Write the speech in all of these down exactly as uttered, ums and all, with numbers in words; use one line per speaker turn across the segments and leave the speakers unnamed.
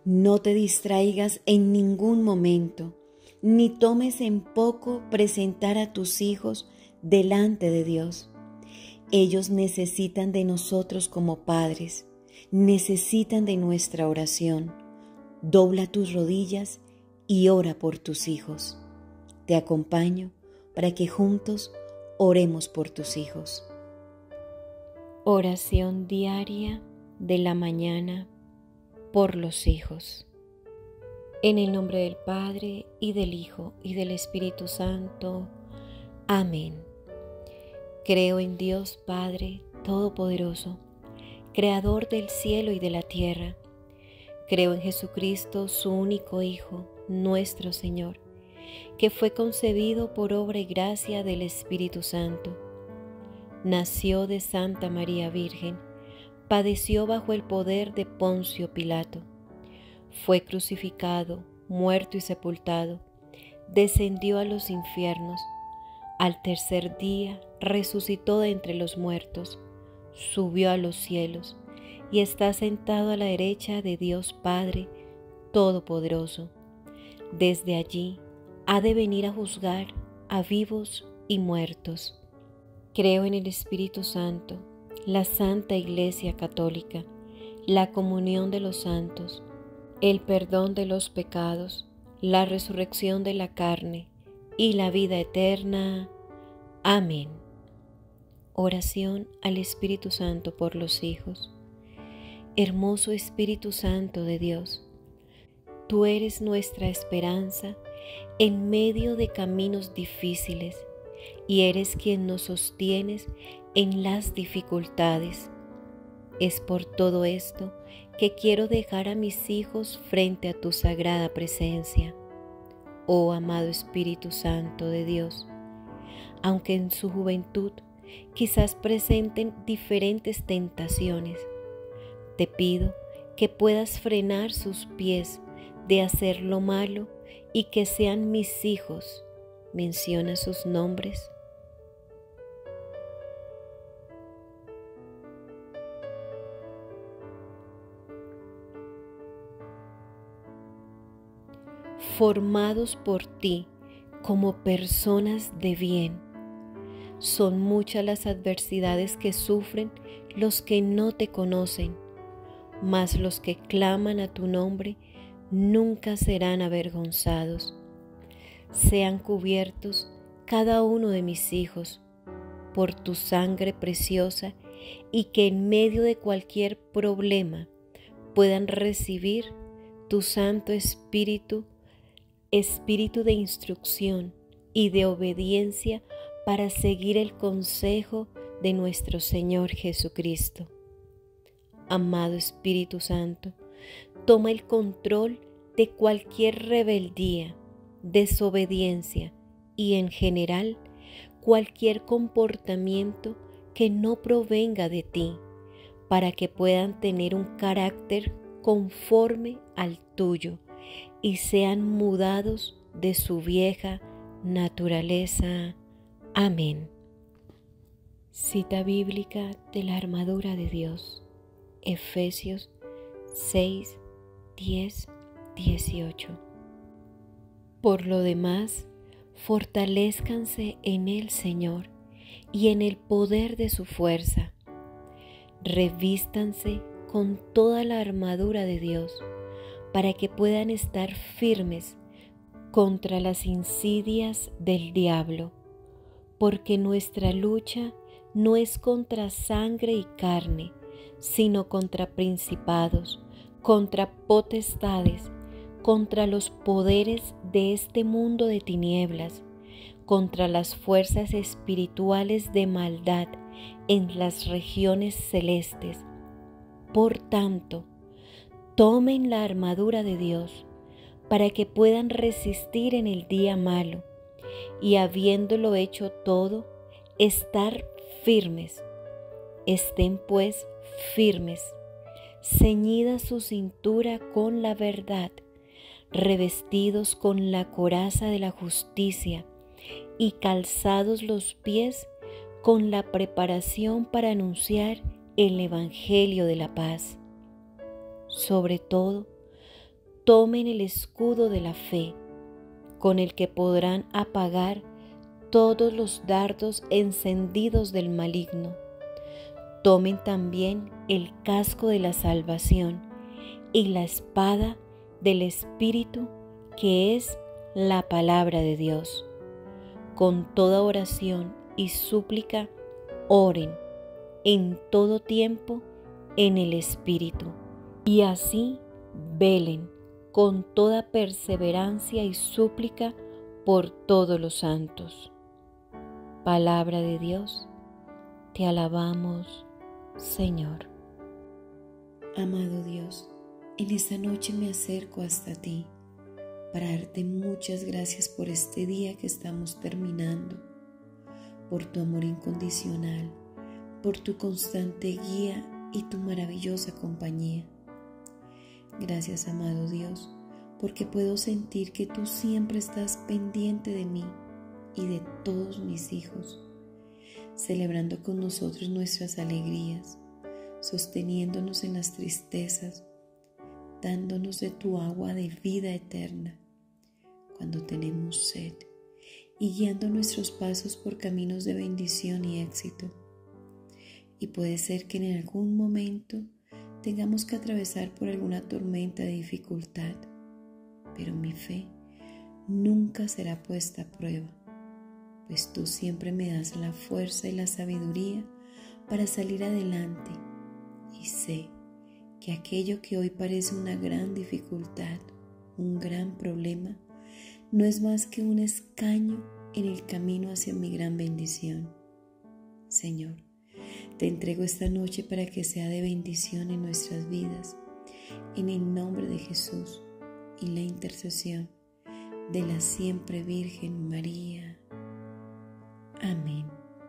No te distraigas en ningún momento, ni tomes en poco presentar a tus hijos delante de Dios. Ellos necesitan de nosotros como padres, necesitan de nuestra oración. Dobla tus rodillas y ora por tus hijos. Te acompaño para que juntos oremos por tus hijos.
Oración diaria de la mañana por los hijos. En el nombre del Padre, y del Hijo, y del Espíritu Santo. Amén. Creo en Dios Padre Todopoderoso, Creador del cielo y de la tierra. Creo en Jesucristo, su único Hijo, nuestro Señor, que fue concebido por obra y gracia del Espíritu Santo. Nació de Santa María Virgen, padeció bajo el poder de Poncio Pilato, fue crucificado, muerto y sepultado, descendió a los infiernos, al tercer día resucitó de entre los muertos, subió a los cielos y está sentado a la derecha de Dios Padre Todopoderoso. Desde allí ha de venir a juzgar a vivos y muertos. Creo en el Espíritu Santo, la Santa Iglesia Católica, la comunión de los santos, el perdón de los pecados, la resurrección de la carne y la vida eterna. Amén. Oración al Espíritu Santo por los hijos. Hermoso Espíritu Santo de Dios, tú eres nuestra esperanza en medio de caminos difíciles y eres quien nos sostienes en las dificultades. Es por todo esto que quiero dejar a mis hijos frente a tu sagrada presencia. Oh amado Espíritu Santo de Dios, aunque en su juventud quizás presenten diferentes tentaciones, te pido que puedas frenar sus pies de hacer lo malo y que sean mis hijos. Menciona sus nombres. Formados por ti como personas de bien. Son muchas las adversidades que sufren los que no te conocen, mas los que claman a tu nombre nunca serán avergonzados. Sean cubiertos cada uno de mis hijos por tu sangre preciosa y que en medio de cualquier problema puedan recibir tu Santo Espíritu, Espíritu de instrucción y de obediencia para seguir el consejo de nuestro Señor Jesucristo. Amado Espíritu Santo, toma el control de cualquier rebeldía, desobediencia y en general cualquier comportamiento que no provenga de ti, para que puedan tener un carácter conforme al tuyo y sean mudados de su vieja naturaleza. Amén. Cita bíblica de la armadura de Dios, Efesios seis, diez, dieciocho. Por lo demás, fortalézcanse en el Señor y en el poder de su fuerza. Revístanse con toda la armadura de Dios para que puedan estar firmes contra las insidias del diablo, porque nuestra lucha no es contra sangre y carne, sino contra principados, contra potestades, contra los poderes de este mundo de tinieblas, contra las fuerzas espirituales de maldad en las regiones celestes. Por tanto, tomen la armadura de Dios para que puedan resistir en el día malo y, habiéndolo hecho todo, estar firmes. Estén pues firmes, ceñida su cintura con la verdad, revestidos con la coraza de la justicia y calzados los pies con la preparación para anunciar el Evangelio de la paz. Sobre todo, tomen el escudo de la fe, con el que podrán apagar todos los dardos encendidos del maligno. Tomen también el casco de la salvación y la espada del Espíritu, que es la palabra de Dios. Con toda oración y súplica, oren en todo tiempo en el Espíritu, y así velen con toda perseverancia y súplica por todos los santos. Palabra de Dios, te alabamos, Señor.
Amado Dios, en esta noche me acerco hasta ti para darte muchas gracias por este día que estamos terminando, por tu amor incondicional, por tu constante guía y tu maravillosa compañía. Gracias, amado Dios, porque puedo sentir que tú siempre estás pendiente de mí y de todos mis hijos, celebrando con nosotros nuestras alegrías, sosteniéndonos en las tristezas, dándonos de tu agua de vida eterna cuando tenemos sed y guiando nuestros pasos por caminos de bendición y éxito. Y puede ser que en algún momento tengamos que atravesar por alguna tormenta de dificultad, pero mi fe nunca será puesta a prueba, pues tú siempre me das la fuerza y la sabiduría para salir adelante, y sé que aquello que hoy parece una gran dificultad, un gran problema, no es más que un escaño en el camino hacia mi gran bendición. Señor, te entrego esta noche para que sea de bendición en nuestras vidas, en el nombre de Jesús y la intercesión de la siempre Virgen María. Amén.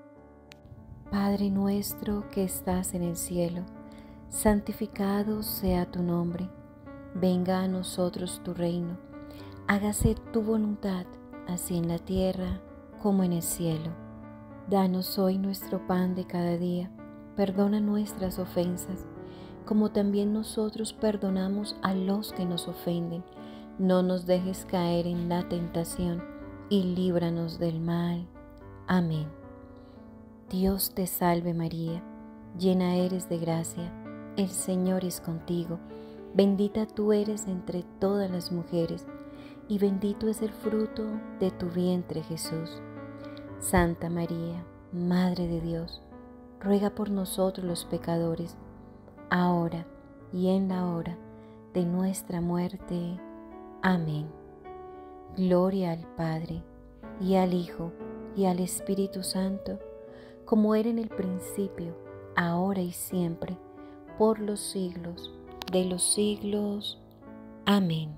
Padre nuestro que estás en el cielo, santificado sea tu nombre. Venga a nosotros tu reino. Hágase tu voluntad, así en la tierra como en el cielo. Danos hoy nuestro pan de cada día. Perdona nuestras ofensas, como también nosotros perdonamos a los que nos ofenden. No nos dejes caer en la tentación y líbranos del mal. Amén. Dios te salve María, llena eres de gracia, el Señor es contigo. Bendita tú eres entre todas las mujeres, y bendito es el fruto de tu vientre Jesús. Santa María, Madre de Dios, ruega por nosotros los pecadores, ahora y en la hora de nuestra muerte. Amén. Gloria al Padre, y al Hijo, y al Espíritu Santo, como era en el principio, ahora y siempre, por los siglos de los siglos. Amén.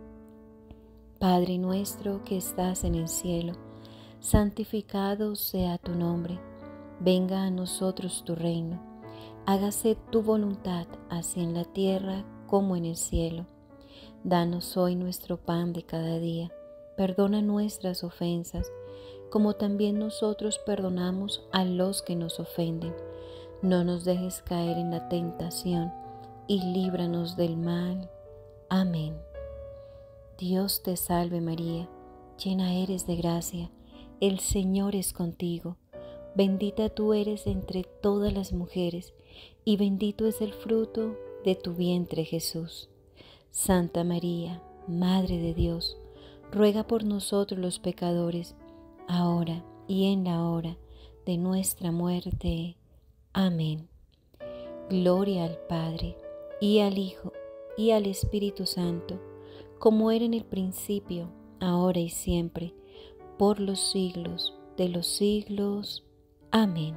Padre nuestro que estás en el cielo, santificado sea tu nombre. Venga a nosotros tu reino. Hágase tu voluntad, así en la tierra como en el cielo. Danos hoy nuestro pan de cada día. Perdona nuestras ofensas, como también nosotros perdonamos a los que nos ofenden. No nos dejes caer en la tentación, y líbranos del mal. Amén. Dios te salve María, llena eres de gracia, el Señor es contigo. Bendita tú eres entre todas las mujeres, y bendito es el fruto de tu vientre Jesús. Santa María, Madre de Dios, ruega por nosotros los pecadores, ahora y en la hora de nuestra muerte. Amén. Gloria al Padre, y al Hijo, y al Espíritu Santo, como era en el principio, ahora y siempre, por los siglos de los siglos. Amén.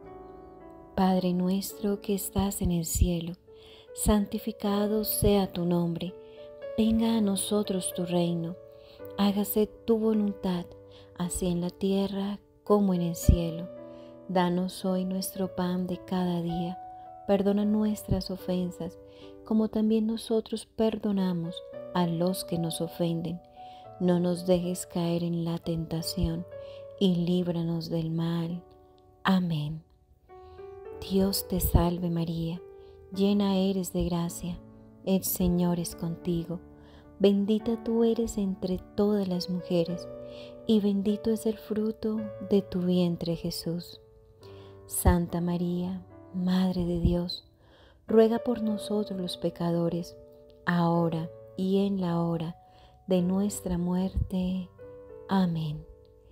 Padre nuestro que estás en el cielo, santificado sea tu nombre. Venga a nosotros tu reino. Hágase tu voluntad, así en la tierra como en el cielo. Danos hoy nuestro pan de cada día. Perdona nuestras ofensas, como también nosotros perdonamos a los que nos ofenden. No nos dejes caer en la tentación, y líbranos del mal. Amén. Dios te salve María, llena eres de gracia, el Señor es contigo. Bendita tú eres entre todas las mujeres, y bendito es el fruto de tu vientre, Jesús. Santa María, Madre de Dios, ruega por nosotros los pecadores, ahora y en la hora de nuestra muerte. Amén.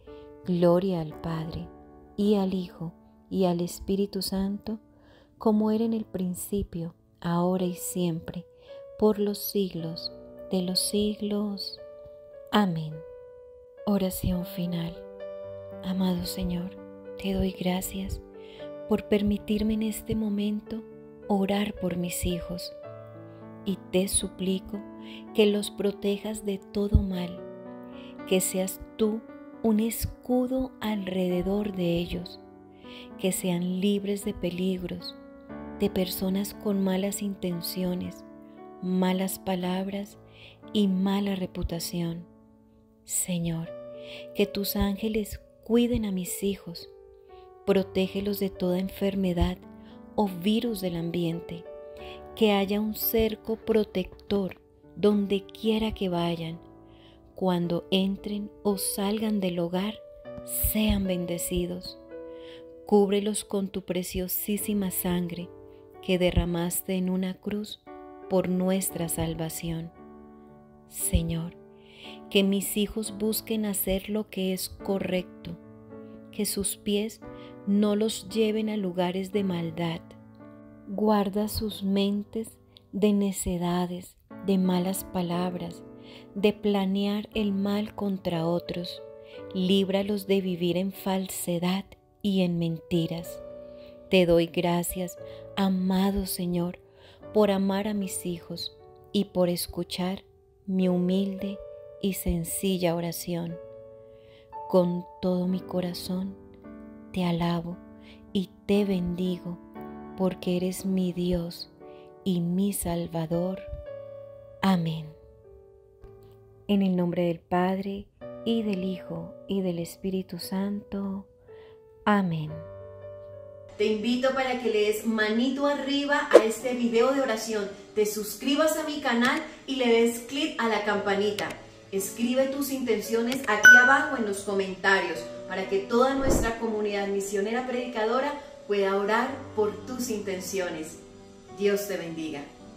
Gloria al Padre, y al Hijo, y al Espíritu Santo, como era en el principio, ahora y siempre, por los siglos de los siglos. Amén. Oración final. Amado Señor, te doy gracias por permitirme en este momento orar por mis hijos, y te suplico que los protejas de todo mal, que seas tú un escudo alrededor de ellos, que sean libres de peligros, de personas con malas intenciones, malas palabras y mala reputación. Señor, que tus ángeles cuiden a mis hijos, protégelos de toda enfermedad o virus del ambiente, que haya un cerco protector donde quiera que vayan. Cuando entren o salgan del hogar, sean bendecidos. Cúbrelos con tu preciosísima sangre que derramaste en una cruz por nuestra salvación. Señor, que mis hijos busquen hacer lo que es correcto, que sus pies no los lleven a lugares de maldad. Guarda sus mentes de necedades, de malas palabras, de planear el mal contra otros. Líbralos de vivir en falsedad y en mentiras. Te doy gracias, amado Señor, por amar a mis hijos y por escuchar mi humilde y sencilla oración. Con todo mi corazón te alabo y te bendigo, porque eres mi Dios y mi Salvador. Amén. En el nombre del Padre, y del Hijo, y del Espíritu Santo. Amén.
Te invito para que le des manito arriba a este video de oración, te suscribas a mi canal y le des clic a la campanita. Escribe tus intenciones aquí abajo en los comentarios para que toda nuestra comunidad misionera predicadora pueda orar por tus intenciones. Dios te bendiga.